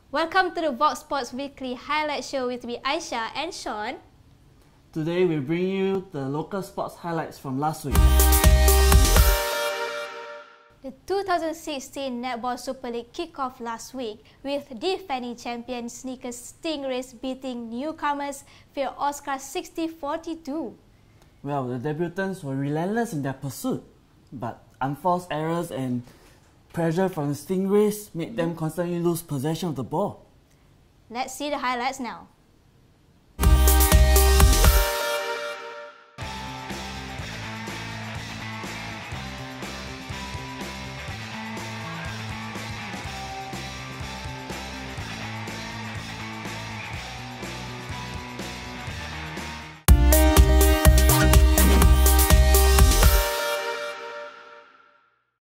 Welcome to the Vox Sports Weekly Highlight Show with me, Aisha and Sean. Today we bring you the local sports highlights from last week. The 2016 Netball Super League kicked off last week with defending champion Sneakers Stingrays beating newcomers Phil Oscar 60-42. Well, the debutants were relentless in their pursuit, but unforced errors and pressure from the Stingrays made them constantly lose possession of the ball. Let's see the highlights now.